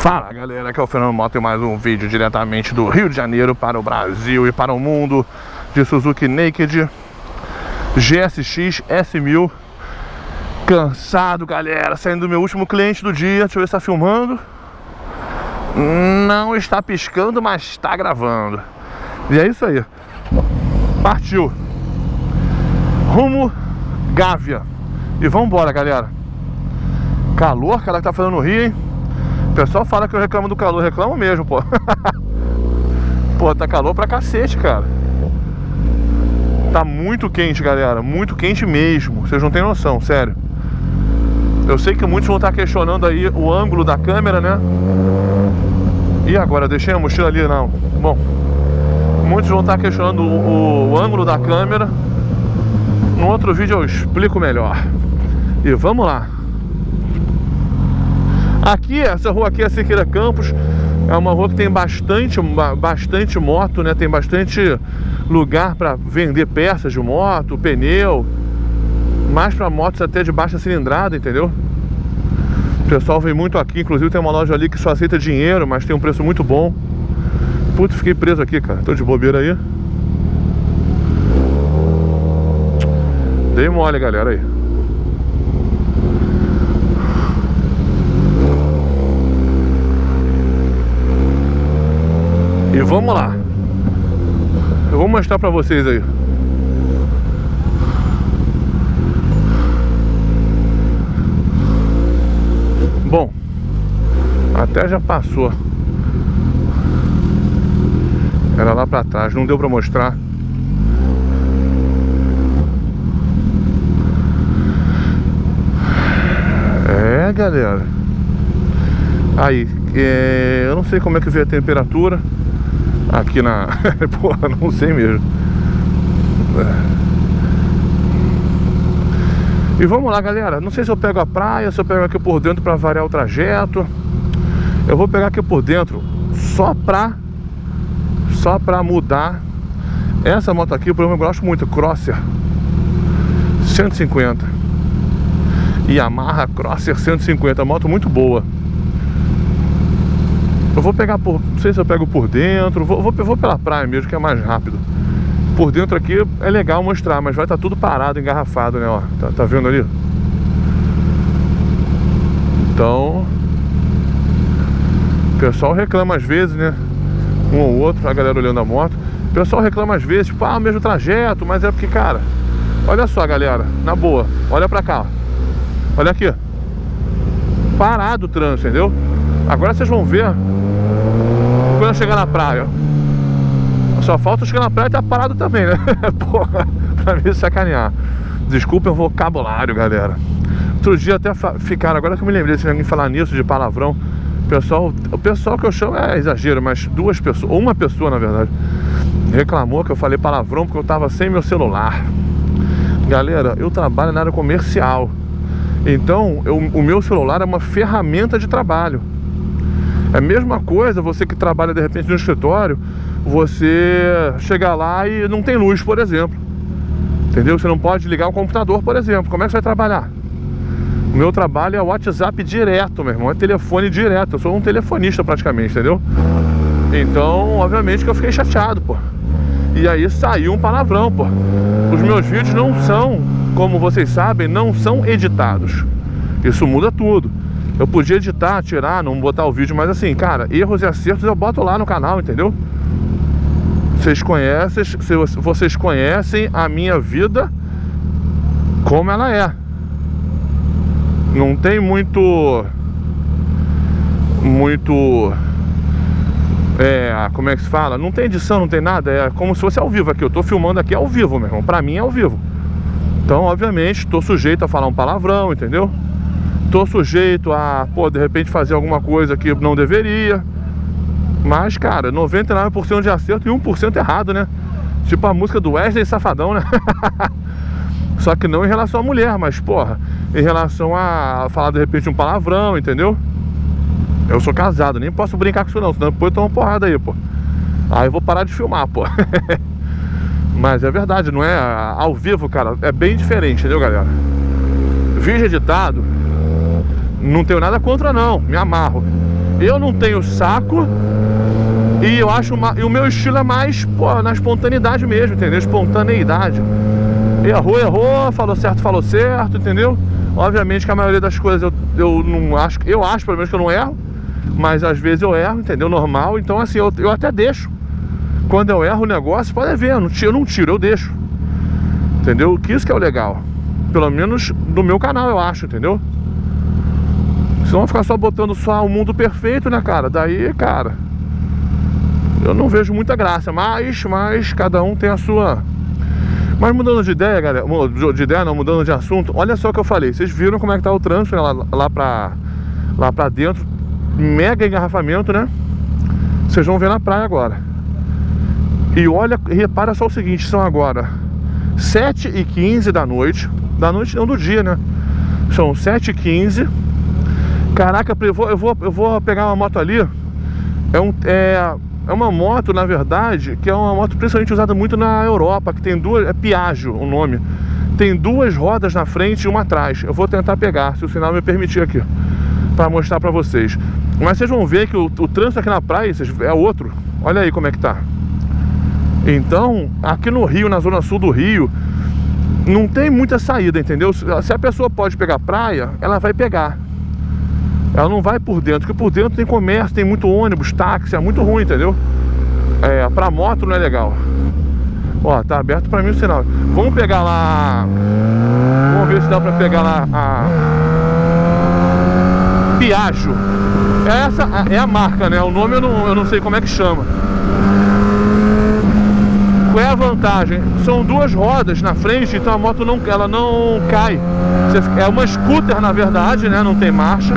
Fala galera, aqui é o Fernando Mota e mais um vídeo diretamente do Rio de Janeiro para o Brasil e para o mundo de Suzuki Naked GSX S1000. Cansado galera, saindo do meu último cliente do dia. Deixa eu ver se está filmando. Não está piscando, mas está gravando. E é isso aí. Partiu rumo Gávea. E vambora galera. Calor, cara, que tá fazendo no Rio, hein? O pessoal fala que eu reclamo do calor, reclamo mesmo, pô. Pô, tá calor pra cacete, cara. Tá muito quente, galera, muito quente mesmo. Vocês não tem noção, sério. Eu sei que muitos vão estar questionando aí o ângulo da câmera, né? E agora, deixei a mochila ali, não. Bom, muitos vão estar questionando o ângulo da câmera. No outro vídeo eu explico melhor. E vamos lá. Aqui, essa rua aqui é a Siqueira Campos. É uma rua que tem bastante moto, né? Tem bastante lugar para vender peças de moto, pneu. Mais para motos até de baixa cilindrada, entendeu? O pessoal vem muito aqui. Inclusive tem uma loja ali que só aceita dinheiro, mas tem um preço muito bom. Putz, fiquei preso aqui, cara. Tô de bobeira aí. Dei mole, galera, aí. E vamos lá. Eu vou mostrar pra vocês aí. Bom, até já passou. Era lá pra trás, não deu pra mostrar. É, galera. Aí, eu não sei como é que veio a temperatura aqui na... Porra, não sei mesmo. E vamos lá, galera. Não sei se eu pego a praia, se eu pego aqui por dentro pra variar o trajeto. Eu vou pegar aqui por dentro só pra mudar. Essa moto aqui, por exemplo, eu gosto muito, Crosser 150 Yamaha Crosser 150, moto muito boa. Eu vou pegar por... Não sei se eu pego por dentro. Vou pela praia mesmo, que é mais rápido. Por dentro aqui é legal mostrar, mas vai estar tudo parado, engarrafado, né? Ó, tá vendo ali? Então... O pessoal reclama às vezes, né? Um ou outro, a galera olhando a moto. O pessoal reclama às vezes, tipo, o mesmo trajeto. Mas é porque, cara... Olha só, galera, na boa. Olha pra cá, ó. Olha aqui. Parado o trânsito, entendeu? Agora vocês vão ver quando eu chegar na praia. Só falta eu chegar na praia e tá parado também, né? Porra, pra me sacanear. Desculpa o vocabulário, galera. Outro dia até ficaram, agora que eu me lembrei, se alguém falar nisso, de palavrão. O pessoal que eu chamo é exagero, mas duas pessoas, ou uma pessoa na verdade, reclamou que eu falei palavrão porque eu tava sem meu celular. Galera, eu trabalho na área comercial. Então, o meu celular é uma ferramenta de trabalho. É a mesma coisa, você que trabalha de repente no escritório, você chegar lá e não tem luz, por exemplo. Entendeu? Você não pode ligar o computador, por exemplo. Como é que você vai trabalhar? O meu trabalho é WhatsApp direto, meu irmão. É telefone direto. Eu sou um telefonista praticamente, entendeu? Então, obviamente que eu fiquei chateado, pô. E aí saiu um palavrão, pô. Os meus vídeos não são, como vocês sabem, não são editados. Isso muda tudo. Eu podia editar, tirar, não botar o vídeo, mas assim, cara, erros e acertos eu boto lá no canal, entendeu? Vocês conhecem a minha vida como ela é. Não tem muito... como é que se fala? Não tem edição, não tem nada. É como se fosse ao vivo aqui. Eu tô filmando aqui ao vivo, meu irmão. Pra mim é ao vivo. Então, obviamente, tô sujeito a falar um palavrão, entendeu? Tô sujeito a, de repente fazer alguma coisa que não deveria. Mas, cara, 99% de acerto e 1% errado, né? Tipo a música do Wesley Safadão, né? Só que não em relação à mulher, mas, porra, em relação a falar de repente um palavrão, entendeu? Eu sou casado, nem posso brincar com isso não, senão depois eu tomo uma porrada aí, pô. Aí eu vou parar de filmar, pô. Mas é verdade, não é? Ao vivo, cara, é bem diferente, entendeu, galera? Vídeo editado, não tenho nada contra não, me amarro. Eu não tenho saco. E eu acho e o meu estilo é mais, pô, na espontaneidade mesmo, entendeu? Espontaneidade. Errou, falou certo, entendeu? Obviamente que a maioria das coisas eu não acho, eu acho pelo menos que eu não erro, mas às vezes eu erro, entendeu? Normal, então assim, eu até deixo. Quando eu erro o negócio, pode ver, eu não tiro, eu deixo. Entendeu? Que isso que é o legal. Pelo menos do meu canal, eu acho, entendeu? Senão ficar só botando só o mundo perfeito, né, cara? Daí, cara, eu não vejo muita graça, mas cada um tem a sua. Mas mudando de ideia, galera, mudando de assunto, olha só o que eu falei. Vocês viram como é que tá o trânsito, né, lá pra dentro. Mega engarrafamento, né? Vocês vão ver na praia agora. E olha, repara só o seguinte, são agora 7h15 da noite. Da noite não, do dia, né? São 7h15. Caraca, eu vou pegar uma moto ali. É uma moto, na verdade, que é uma moto principalmente usada muito na Europa, que tem duas, é Piaggio o nome. Tem duas rodas na frente e uma atrás. Eu vou tentar pegar, se o sinal me permitir aqui, para mostrar para vocês. Mas vocês vão ver que o trânsito aqui na praia é outro. Olha aí como é que tá. Então, aqui no Rio, na zona sul do Rio, não tem muita saída, entendeu? Se a pessoa pode pegar praia, ela vai pegar. Ela não vai por dentro, porque por dentro tem comércio, tem muito ônibus, táxi, é muito ruim, entendeu? Pra moto não é legal. Ó, tá aberto pra mim o sinal. Vamos pegar lá. Vamos ver se dá pra pegar lá a Piaggio. Essa é a marca, né? O nome eu não sei como é que chama. Qual é a vantagem? São duas rodas na frente, então a moto ela não cai. É uma scooter, na verdade, né? Não tem marcha.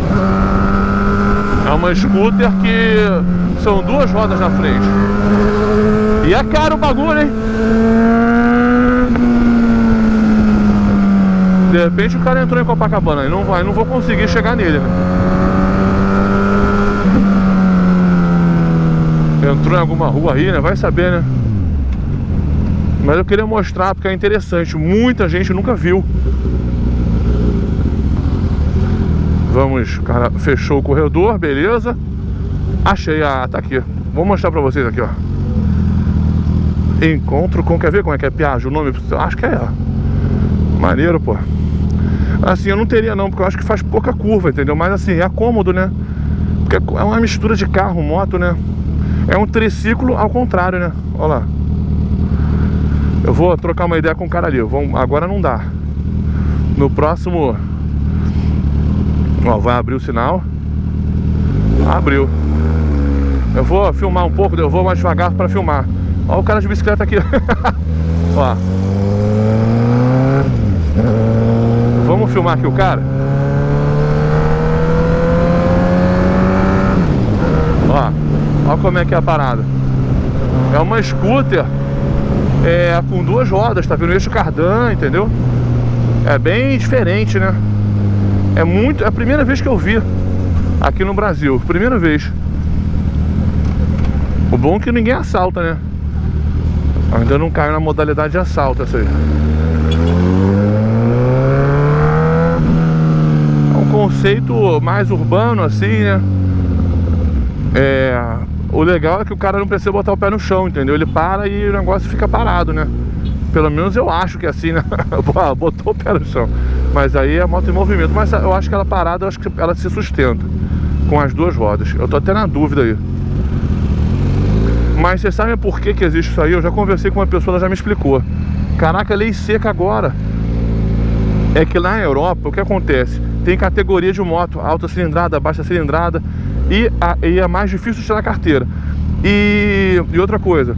É uma scooter que são duas rodas na frente. E é caro o bagulho, hein? De repente o cara entrou em Copacabana e não vou conseguir chegar nele, né? Entrou em alguma rua aí, né? Vai saber, né? Mas eu queria mostrar porque é interessante. Muita gente nunca viu. Vamos, cara, fechou o corredor, beleza. Achei, tá aqui. Vou mostrar pra vocês aqui, ó. Encontro com, quer ver como é que é Piaggio o nome? Acho que é. Maneiro, pô. Assim, eu não teria não, porque eu acho que faz pouca curva, entendeu? Mas assim, é cômodo, né? Porque é uma mistura de carro, moto, né? É um triciclo ao contrário, né? Olha lá. Eu vou trocar uma ideia com o cara ali. Agora não dá. No próximo... Ó, vai abrir o sinal. Abriu. Eu vou filmar um pouco, eu vou mais devagar para filmar. Ó o cara de bicicleta aqui. Ó. Vamos filmar aqui o cara. Ó como é que é a parada. É uma scooter com duas rodas, tá vendo? Eixo cardan, entendeu? É bem diferente, né? É a primeira vez que eu vi aqui no Brasil, primeira vez. O bom é que ninguém assalta, né? Ainda não caiu na modalidade de assalto essa aí. É um conceito mais urbano assim, né? O legal é que o cara não precisa botar o pé no chão, entendeu? Ele para e o negócio fica parado, né? Pelo menos eu acho que é assim, né? Botou o pé no chão. Mas aí é a moto em movimento. Mas eu acho que ela parada, eu acho que ela se sustenta com as duas rodas. Eu tô até na dúvida aí. Mas vocês sabem por que existe isso aí? Eu já conversei com uma pessoa, ela já me explicou. Caraca, lei seca agora. É que lá na Europa, o que acontece? Tem categoria de moto, alta cilindrada, baixa cilindrada. E é mais difícil tirar a carteira. E outra coisa,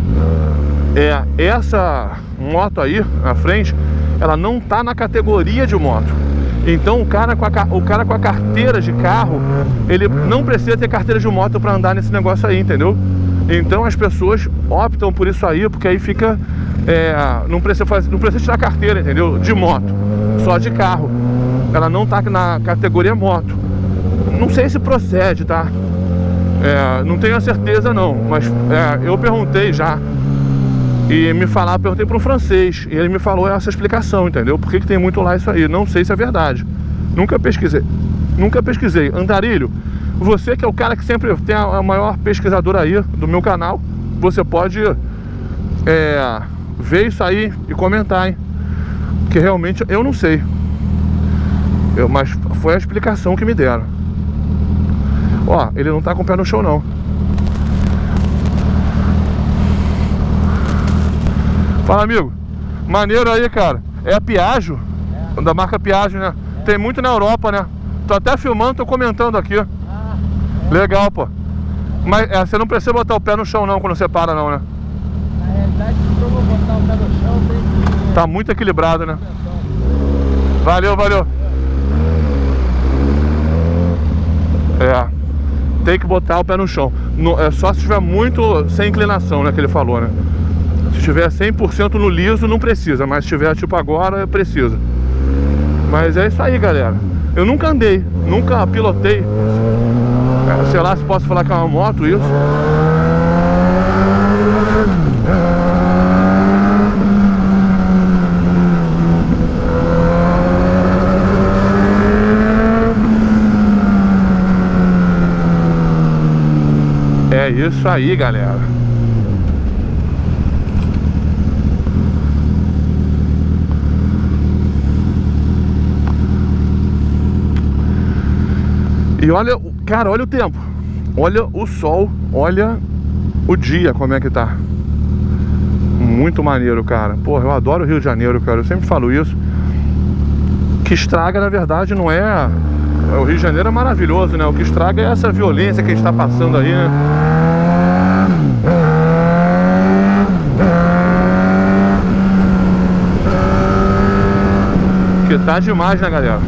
essa moto aí na frente, ela não tá na categoria de moto. Então o cara com a carteira de carro, ele não precisa ter carteira de moto para andar nesse negócio aí, entendeu? Então as pessoas optam por isso aí, porque aí fica não precisa tirar carteira, entendeu? De moto, só de carro. Ela não tá na categoria moto. Não sei se procede, tá? Não tenho a certeza não, mas eu perguntei já. E perguntei para um francês, e ele me falou essa explicação, entendeu? Por que tem muito lá isso aí? Não sei se é verdade. Nunca pesquisei. Andarilho, Você que é o cara que sempre tem a maior pesquisadora aí do meu canal, você pode ver isso aí e comentar, hein? Porque realmente eu não sei. Mas foi a explicação que me deram. Ó, ele não tá com o pé no chão não. Fala, amigo. Maneiro aí, cara. É a Piaggio, da marca Piaggio, né? Tem muito na Europa, né? Tô até filmando, tô comentando aqui. Legal, pô. Mas você não precisa botar o pé no chão não quando você para não, né? Na realidade, se eu vou botar o pé no chão, tem que... Tá muito equilibrado, né? Valeu, valeu. Tem que botar o pé no chão. É só se tiver muito sem inclinação, né? Que ele falou, né? Se tiver 100% no liso, não precisa. Mas se tiver tipo agora, precisa. Mas é isso aí, galera. Eu nunca andei, nunca pilotei. Sei lá se posso falar que é uma moto isso. É isso aí, galera. E olha, cara, olha o tempo. Olha o sol, olha o dia, como é que tá. Muito maneiro, cara. Porra, eu adoro o Rio de Janeiro, cara. Eu sempre falo isso. O que estraga, na verdade, não é... O Rio de Janeiro é maravilhoso, né? O que estraga é essa violência que a gente tá passando aí, né? Que tá demais, né, galera?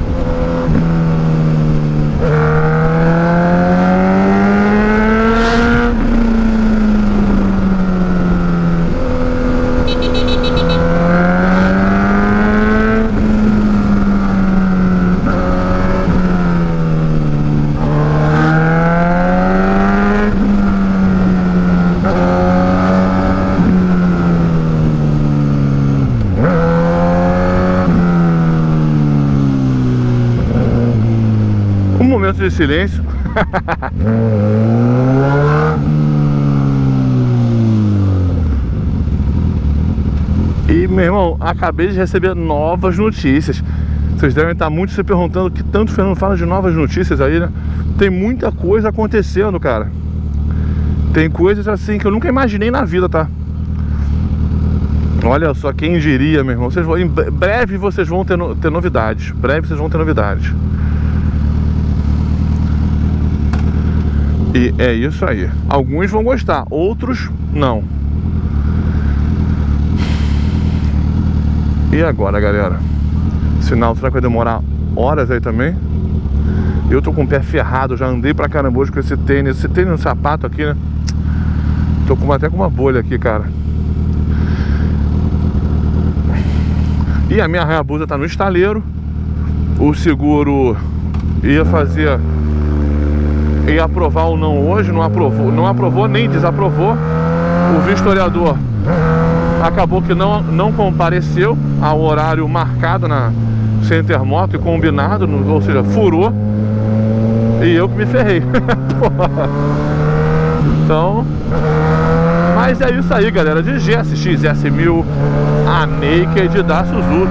De silêncio. E, meu irmão, acabei de receber novas notícias. Vocês devem estar muito se perguntando que tanto o Fernando fala de novas notícias aí, né? Tem muita coisa acontecendo, cara. Tem coisas assim que eu nunca imaginei na vida, tá? Olha só, quem diria, meu irmão. Em breve vocês vão ter novidades. Breve vocês vão ter novidades. E é isso aí. Alguns vão gostar, outros não. E agora, galera? Sinal, será que vai demorar horas aí também? Eu tô com o pé ferrado, já andei pra caramba hoje com esse tênis no sapato aqui, né? Tô até com uma bolha aqui, cara. E a minha Hayabusa tá no estaleiro. O seguro ia aprovar ou não hoje, não aprovou nem desaprovou. O vistoriador acabou que não compareceu ao horário marcado na Center Moto e combinado, ou seja, furou. E eu que me ferrei. Então, mas é isso aí, galera, de GSX S1000, a Naked da Suzuki.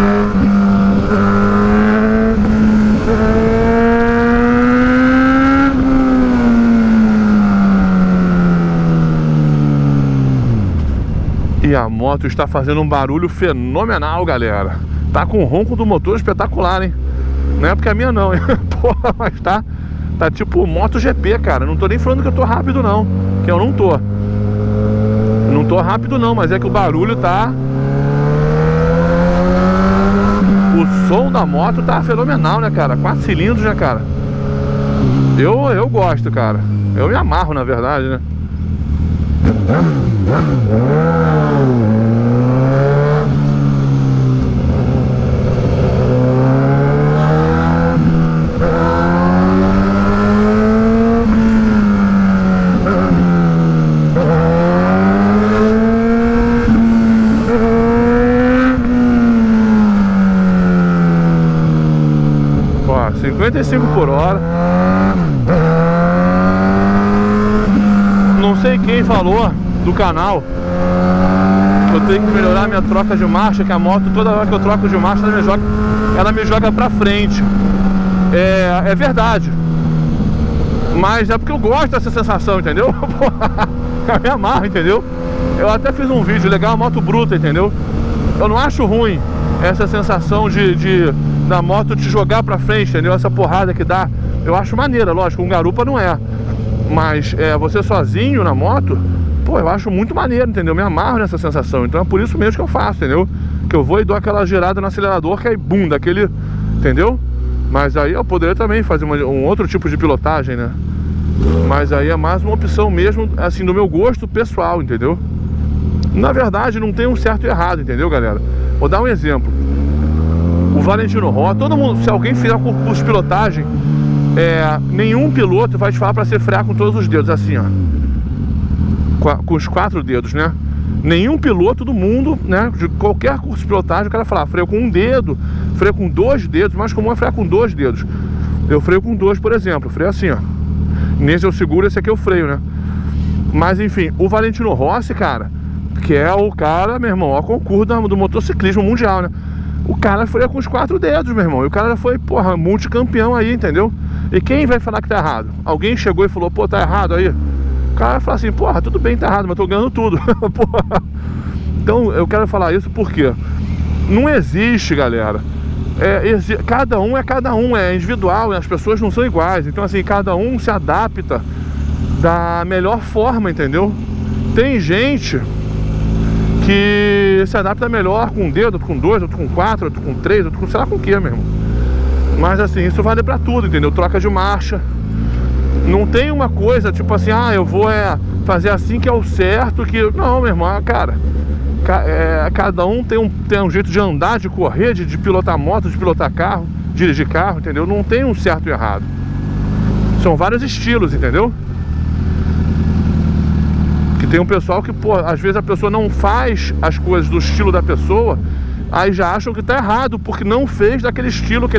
E a moto está fazendo um barulho fenomenal, galera. Tá com o ronco do motor espetacular, hein? Não é porque a minha não, hein? Porra, mas tá tipo MotoGP, cara. Não tô nem falando que eu tô rápido não, que eu não tô. Não tô rápido não, mas é que o barulho tá... O som da moto tá fenomenal, né, cara? 4 cilindros, né, cara? Eu gosto, cara. Eu me amarro, na verdade, né? Ó, 55 por hora. alguém falou do canal que eu tenho que melhorar minha troca de marcha, que a moto, toda hora que eu troco de marcha, ela me joga pra frente. É verdade. Mas é porque eu gosto dessa sensação, entendeu? Eu me amarro, entendeu? Eu até fiz um vídeo legal, a moto bruta, entendeu? Eu não acho ruim essa sensação da moto te jogar pra frente, entendeu? Essa porrada que dá, eu acho maneira, lógico, um garupa não é. Mas você sozinho na moto, pô, eu acho muito maneiro, entendeu? Eu me amarro nessa sensação, então é por isso mesmo que eu faço, entendeu? Que eu vou e dou aquela girada no acelerador, que aí, bum, daquele, entendeu? Mas aí eu poderia também fazer um outro tipo de pilotagem, né? Mas aí é mais uma opção mesmo, assim, do meu gosto pessoal, entendeu? Na verdade, não tem um certo e errado, entendeu, galera? Vou dar um exemplo. O Valentino Rossi, todo mundo, se alguém fizer um curso de pilotagem, nenhum piloto vai te falar pra você frear com todos os dedos, assim, ó. Com os 4 dedos, né? Nenhum piloto do mundo, né, de qualquer curso de pilotagem, o cara fala, freio com um dedo, freio com 2 dedos, mais comum é frear com 2 dedos. Eu freio com 2, por exemplo, eu freio assim, ó. Nesse eu seguro, esse aqui eu freio, né? Mas enfim, o Valentino Rossi, cara, que é o cara, meu irmão, ó, concurso do motociclismo mundial, né? O cara freia com os 4 dedos, meu irmão. E o cara foi, porra, multicampeão aí, entendeu? E quem vai falar que tá errado? Alguém chegou e falou, pô, tá errado aí? O cara vai falar assim, porra, tudo bem, tá errado, mas eu tô ganhando tudo. Porra. Então eu quero falar isso porque não existe, galera. Cada um, é individual, as pessoas não são iguais. Então assim, cada um se adapta da melhor forma, entendeu? Tem gente que se adapta melhor com um dedo, outro com 2, outro com 4, outro com 3, outro com sei lá com o que mesmo. Mas assim, isso vale pra tudo, entendeu? Troca de marcha. Não tem uma coisa tipo assim, eu vou fazer assim que é o certo, que... Não, meu irmão, cara, cada um tem um jeito de andar, de correr, de pilotar moto, de pilotar carro, dirigir carro, entendeu? Não tem um certo e errado. São vários estilos, entendeu? Que tem um pessoal que, pô, às vezes a pessoa não faz as coisas do estilo da pessoa, aí já acham que tá errado, porque não fez daquele estilo que